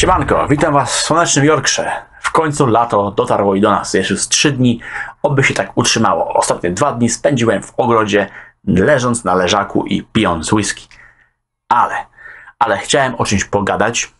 Siemanko, witam was w słonecznym Yorkshire. W końcu lato dotarło i do nas. Jeszcze z 3 dni, oby się tak utrzymało. Ostatnie 2 dni spędziłem w ogrodzie, leżąc na leżaku i pijąc whisky. Ale chciałem o czymś pogadać,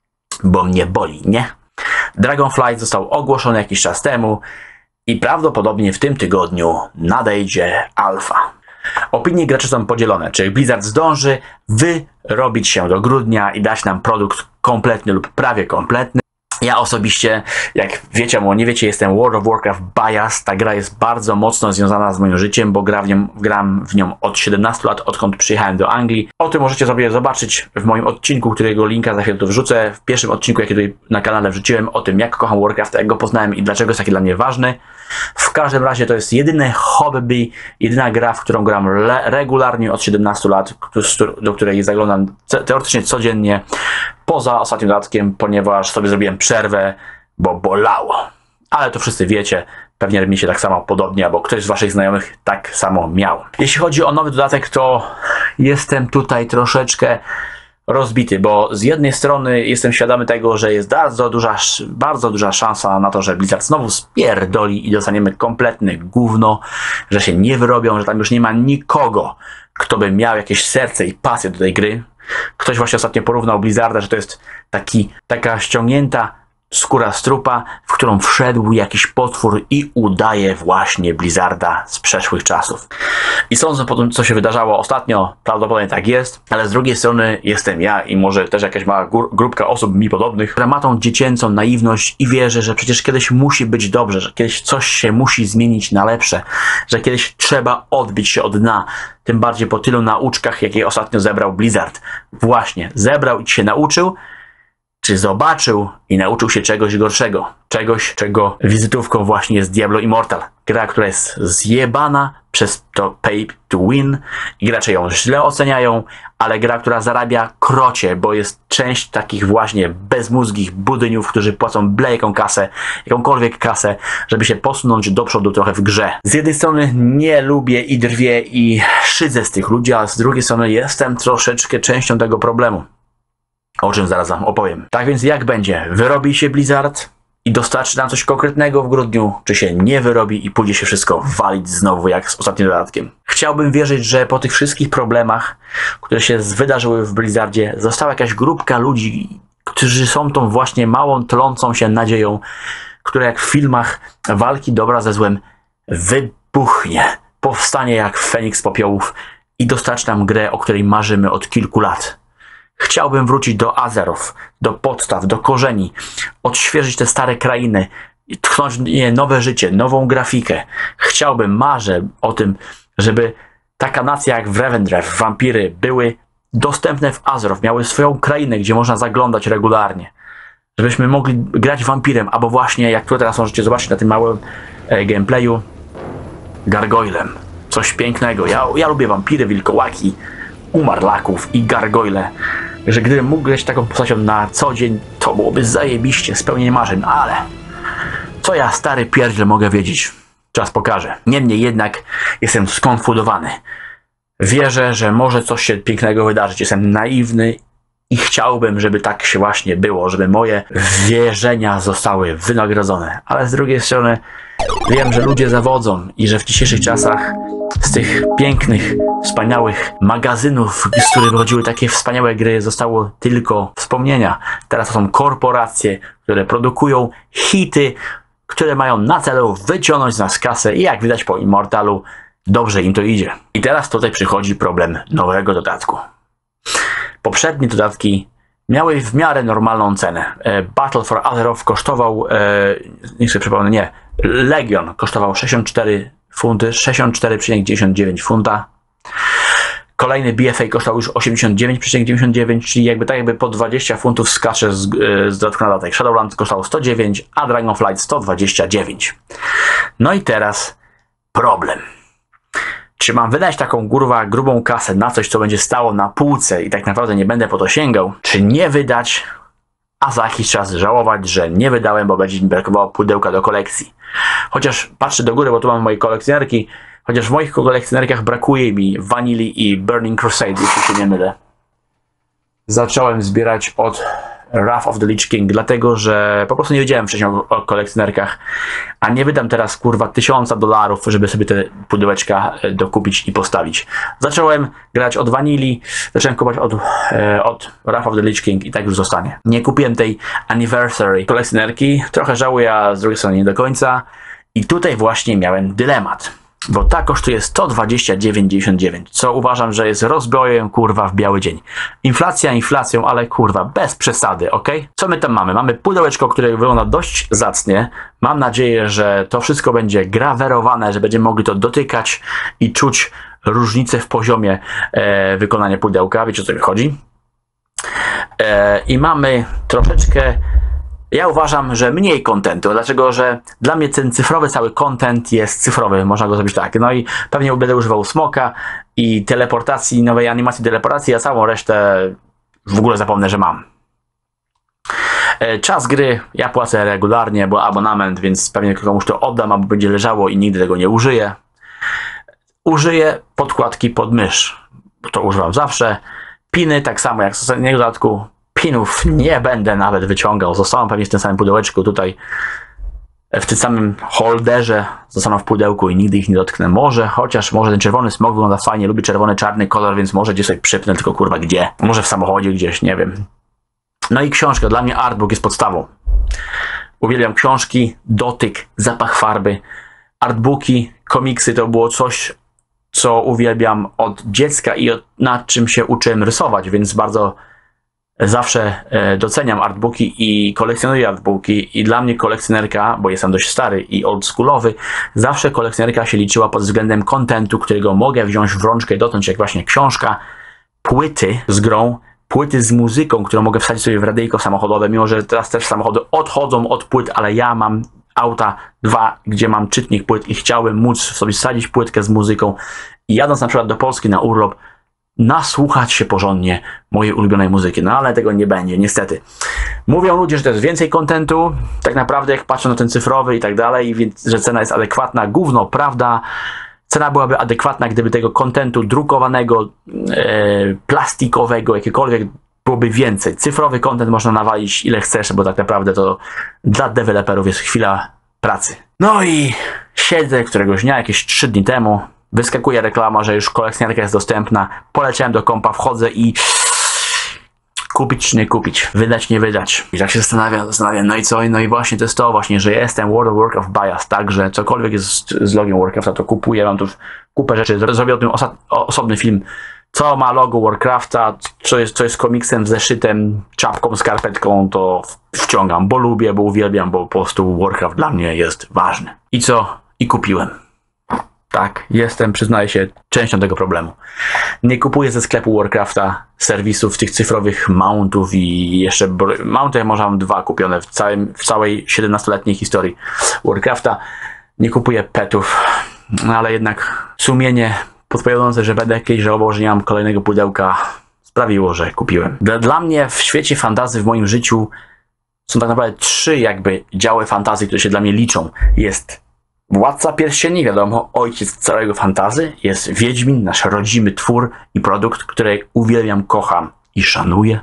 bo mnie boli, nie? Dragonflight został ogłoszony jakiś czas temu i prawdopodobnie w tym tygodniu nadejdzie alfa. Opinie graczy są podzielone, czy Blizzard zdąży wyrobić się do grudnia i dać nam produkt kompletny lub prawie kompletny. Ja osobiście, jak wiecie albo nie wiecie, jestem World of Warcraft bias. Ta gra jest bardzo mocno związana z moim życiem, bo gram w nią od 17 lat, odkąd przyjechałem do Anglii. O tym możecie sobie zobaczyć w moim odcinku, którego linka za chwilę tu wrzucę. W pierwszym odcinku, jaki tutaj na kanale wrzuciłem, o tym, jak kocham Warcraft, jak go poznałem i dlaczego jest taki dla mnie ważny. W każdym razie to jest jedyne hobby, jedyna gra, w którą gram regularnie od 17 lat, do której zaglądam teoretycznie codziennie, poza ostatnim dodatkiem, ponieważ sobie zrobiłem przerwę, bo bolało. Ale to wszyscy wiecie, pewnie mi się tak samo podobnie, albo ktoś z waszych znajomych tak samo miał. Jeśli chodzi o nowy dodatek, to jestem tutaj troszeczkę rozbity, bo z jednej strony jestem świadomy tego, że jest bardzo duża szansa na to, że Blizzard znowu spierdoli i dostaniemy kompletne gówno, że się nie wyrobią, że tam już nie ma nikogo, kto by miał jakieś serce i pasję do tej gry. Ktoś właśnie ostatnio porównał Blizzarda, że to jest taka ściągnięta skóra z trupa, w którą wszedł jakiś potwór i udaje właśnie Blizzarda z przeszłych czasów. I sądząc po tym, co się wydarzało ostatnio, prawdopodobnie tak jest, ale z drugiej strony jestem ja i może też jakaś mała grupka osób mi podobnych, która ma tą dziecięcą naiwność i wierzy, że przecież kiedyś musi być dobrze, że kiedyś coś się musi zmienić na lepsze, że kiedyś trzeba odbić się od dna. Tym bardziej po tylu nauczkach, jakie ostatnio zebrał Blizzard. Właśnie, zebrał i się nauczył, czy zobaczył i nauczył się czegoś gorszego. Czegoś, czego wizytówką właśnie jest Diablo Immortal. Gra, która jest zjebana przez to pay to win i gracze ją źle oceniają, ale gra, która zarabia krocie, bo jest część takich właśnie bezmózgich budyniów, którzy płacą byle jaką kasę, jakąkolwiek kasę, żeby się posunąć do przodu trochę w grze. Z jednej strony nie lubię i drwię i szydzę z tych ludzi, a z drugiej strony jestem troszeczkę częścią tego problemu. O czym zaraz wam opowiem. Tak więc jak będzie? Wyrobi się Blizzard i dostarczy nam coś konkretnego w grudniu, czy się nie wyrobi i pójdzie się wszystko walić znowu jak z ostatnim dodatkiem? Chciałbym wierzyć, że po tych wszystkich problemach, które się wydarzyły w Blizzardzie, została jakaś grupka ludzi, którzy są tą właśnie małą, tlącą się nadzieją, która jak w filmach walki dobra ze złem wybuchnie, powstanie jak Feniks z popiołów i dostarczy nam grę, o której marzymy od kilku lat. Chciałbym wrócić do Azerów, do podstaw, do korzeni, odświeżyć te stare krainy, tchnąć nowe życie, nową grafikę. Marzę o tym, żeby taka nacja jak w Revendreth, wampiry były dostępne w Azeroth, miały swoją krainę, gdzie można zaglądać regularnie. Żebyśmy mogli grać wampirem, albo właśnie, jak tu teraz możecie zobaczyć na tym małym gameplayu, gargoylem. Coś pięknego. Ja lubię wampiry, wilkołaki, umarlaków i gargoyle. Że gdybym mógł grać taką postacią na co dzień, to byłoby zajebiście, spełnienie marzeń, ale co ja, stary pierdziel, mogę wiedzieć? Czas pokaże. Niemniej jednak jestem skonfudowany. Wierzę, że może coś się pięknego wydarzyć. Jestem naiwny i chciałbym, żeby tak się właśnie było, żeby moje wierzenia zostały wynagrodzone. Ale z drugiej strony wiem, że ludzie zawodzą i że w dzisiejszych czasach z tych pięknych, wspaniałych magazynów, z których wychodziły takie wspaniałe gry, zostało tylko wspomnienia. Teraz to są korporacje, które produkują hity, które mają na celu wyciągnąć z nas kasę i jak widać po Immortalu, dobrze im to idzie. I teraz tutaj przychodzi problem nowego dodatku. Poprzednie dodatki miały w miarę normalną cenę. Battle for Azeroth kosztował, niech sobie przypomnę, nie, Legion kosztował 64 funty, 64,99 funta. Kolejny BFA kosztował już 89,99, czyli jakby po 20 funtów skacze z dodatku na dodatek. Shadowlands kosztował 109, a Dragonflight 129. No i teraz problem. Czy mam wydać taką grubą kasę na coś, co będzie stało na półce i tak naprawdę nie będę po to sięgał? Czy nie wydać, a za jakiś czas żałować, że nie wydałem, bo będzie mi brakowało pudełka do kolekcji? Chociaż patrzę do góry, bo tu mam moje kolekcjonerki, chociaż w moich kolekcjonerkach brakuje mi Vanilli i Burning Crusade, jeśli się nie mylę. Zacząłem zbierać od Wrath of the Lich King, dlatego że po prostu nie wiedziałem wcześniej o kolekcjonerkach, a nie wydam teraz kurwa $1000, żeby sobie te pudełeczka dokupić i postawić. Zacząłem grać od Vanilli, zacząłem kupować od Wrath of the Lich King i tak już zostanie. Nie kupiłem tej Anniversary kolekcjonerki, trochę żałuję, a z drugiej strony nie do końca i tutaj właśnie miałem dylemat. Bo ta kosztuje 129,99, co uważam, że jest rozbrojem kurwa w biały dzień. Inflacja inflacją, ale kurwa bez przesady, ok? Co my tam mamy? Mamy pudełeczko, które wygląda dość zacnie. Mam nadzieję, że to wszystko będzie grawerowane, że będziemy mogli to dotykać i czuć różnicę w poziomie wykonania pudełka. Wiecie, o co mi chodzi? I mamy troszeczkę... Ja uważam, że mniej kontentu, dlatego że dla mnie ten cyfrowy cały content jest cyfrowy, można go zrobić tak. No i pewnie będę używał smoka i teleportacji, nowej animacji teleportacji, a całą resztę w ogóle zapomnę, że mam. Czas gry ja płacę regularnie, bo abonament, więc pewnie komuś to oddam, albo będzie leżało i nigdy tego nie użyję. Użyję podkładki pod mysz, to używam zawsze. Piny tak samo jak w ostatnim dodatku. Pinów nie będę nawet wyciągał, zostaną pewnie w tym samym pudełeczku tutaj, w tym samym holderze, zostaną w pudełku i nigdy ich nie dotknę. Chociaż może ten czerwony smok wygląda fajnie, lubię czerwony, czarny kolor, więc może gdzieś sobie przypnę, tylko kurwa gdzie? Może w samochodzie gdzieś, nie wiem. No i książka, dla mnie artbook jest podstawą. Uwielbiam książki, dotyk, zapach farby. Artbooki, komiksy to było coś, co uwielbiam od dziecka i nad czym się uczyłem rysować, więc bardzo zawsze doceniam artbooki i kolekcjonuję artbooki i dla mnie kolekcjonerka, bo jestem dość stary i oldschoolowy, zawsze kolekcjonerka się liczyła pod względem kontentu, którego mogę wziąć w rączkę i dotknąć, jak właśnie książka, płyty z grą, płyty z muzyką, którą mogę wsadzić sobie w radyjko samochodowe, mimo że teraz też samochody odchodzą od płyt, ale ja mam auta 2, gdzie mam czytnik płyt i chciałbym móc sobie wsadzić płytkę z muzyką i jadąc na przykład do Polski na urlop, nasłuchać się porządnie mojej ulubionej muzyki, no ale tego nie będzie, niestety. Mówią ludzie, że to jest więcej kontentu, tak naprawdę jak patrzą na ten cyfrowy i tak dalej, więc że cena jest adekwatna, gówno, prawda? Cena byłaby adekwatna, gdyby tego kontentu drukowanego, plastikowego, jakiekolwiek byłoby więcej. Cyfrowy kontent można nawalić ile chcesz, bo tak naprawdę to dla deweloperów jest chwila pracy. No i siedzę któregoś dnia, jakieś 3 dni temu, wyskakuje reklama, że już kolekcjonerka jest dostępna. Poleciałem do kompa, wchodzę i kupić czy nie kupić, wydać, nie wydać. I tak się zastanawiam, no i co? No i właśnie to jest to właśnie, że jestem World of Warcraft bias, tak, że cokolwiek jest z logiem Warcrafta, to kupuję, mam tu kupę rzeczy, zrobię o tym osobny film, co ma logo Warcrafta, co jest komiksem, zeszytem, czapką, skarpetką, to wciągam, bo lubię, bo uwielbiam, bo po prostu Warcraft dla mnie jest ważny. I co? I kupiłem. Tak, jestem, przyznaję się, częścią tego problemu. Nie kupuję ze sklepu Warcrafta serwisów tych cyfrowych mountów i jeszcze mounty ja może mam 2 kupione w całej 17-letniej historii Warcrafta. Nie kupuję petów, no ale jednak sumienie podpowiadające, że będę kiedyś żałował, że nie mam kolejnego pudełka, sprawiło, że kupiłem. Dla mnie w świecie fantasy w moim życiu są tak naprawdę 3 jakby działy fantazji, które się dla mnie liczą. Jest Władca Pierścieni, wiadomo, ojciec całego fantasy, jest Wiedźmin, nasz rodzimy twór i produkt, który uwielbiam, kocham i szanuję.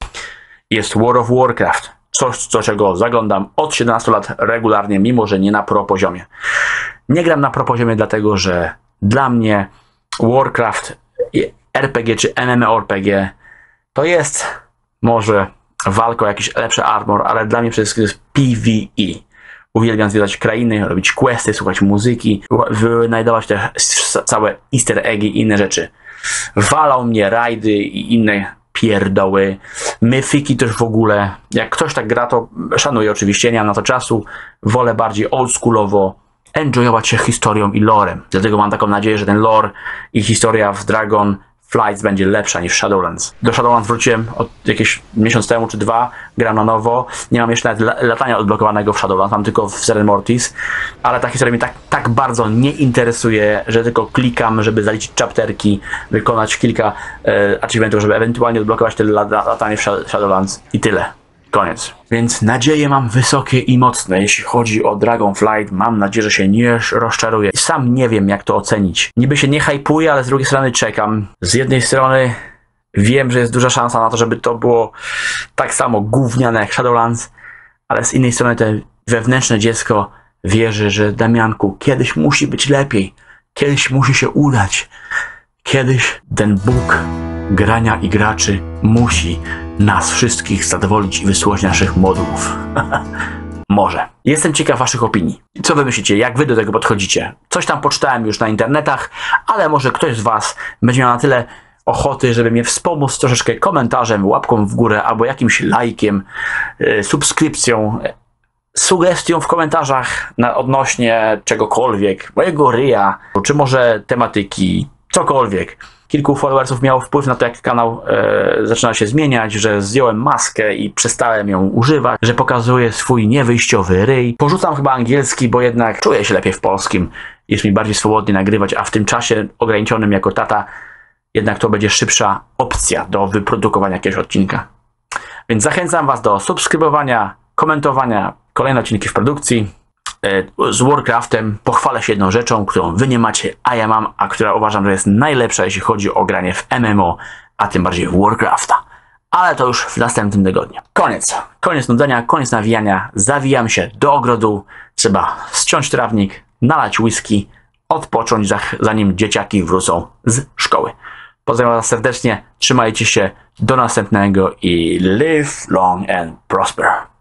Jest World of Warcraft, coś, do czego zaglądam od 17 lat regularnie, mimo że nie na pro poziomie. Nie gram na pro poziomie, dlatego że dla mnie Warcraft, RPG czy MMORPG to jest może walka o jakiś lepszy armor, ale dla mnie przede wszystkim to jest PvE. Uwielbiam zwiedzać krainy, robić questy, słuchać muzyki, wynajdować te całe easter eggi i inne rzeczy. Walą mnie rajdy i inne pierdoły. Myfiki też w ogóle. Jak ktoś tak gra, to szanuję oczywiście, nie mam na to czasu. Wolę bardziej oldschoolowo enjoyować się historią i lorem. Dlatego mam taką nadzieję, że ten lore i historia w Dragon Flights będzie lepsza niż Shadowlands. Do Shadowlands wróciłem od jakieś miesiąc temu czy 2, gram na nowo. Nie mam jeszcze nawet latania odblokowanego w Shadowlands, mam tylko w Seren Mortis, ale ta historia mnie tak bardzo nie interesuje, że tylko klikam, żeby zaliczyć chapterki, wykonać kilka achievementów, żeby ewentualnie odblokować te latanie w Shadowlands i tyle. Koniec. Więc nadzieje mam wysokie i mocne. Jeśli chodzi o Dragonflight, mam nadzieję, że się nie rozczaruję. Sam nie wiem, jak to ocenić. Niby się nie hypuję, ale z drugiej strony czekam. Z jednej strony Wiem, że jest duża szansa na to, żeby to było tak samo gówniane jak Shadowlands, ale z innej strony to wewnętrzne dziecko wierzy, że Damianku, kiedyś musi być lepiej, kiedyś musi się udać, kiedyś ten Bóg grania i graczy musi nas wszystkich zadowolić i wysłuchać naszych modułów. Może. Jestem ciekaw waszych opinii. Co wy myślicie? Jak wy do tego podchodzicie? Coś tam poczytałem już na internetach, ale może ktoś z was będzie miał na tyle ochoty, żeby mnie wspomóc troszeczkę komentarzem, łapką w górę albo jakimś lajkiem, subskrypcją, sugestią w komentarzach odnośnie czegokolwiek, mojego ryja, czy może tematyki, cokolwiek. Kilku followersów miało wpływ na to, jak kanał zaczyna się zmieniać, że zdjąłem maskę i przestałem ją używać, że pokazuję swój niewyjściowy ryj. Porzucam chyba angielski, bo jednak czuję się lepiej w polskim. Jest mi bardziej swobodnie nagrywać, a w tym czasie ograniczonym jako tata jednak to będzie szybsza opcja do wyprodukowania jakiegoś odcinka. Więc zachęcam was do subskrybowania, komentowania kolejne odcinki w produkcji. Z Warcraftem pochwalę się jedną rzeczą, którą wy nie macie, a ja mam, a która uważam, że jest najlepsza, jeśli chodzi o granie w MMO, a tym bardziej w Warcrafta. Ale to już w następnym tygodniu. Koniec nudzenia, koniec nawijania. Zawijam się do ogrodu. Trzeba ściąć trawnik, nalać whisky, odpocząć, zanim dzieciaki wrócą z szkoły. Pozdrawiam was serdecznie, trzymajcie się, do następnego i live long and prosper.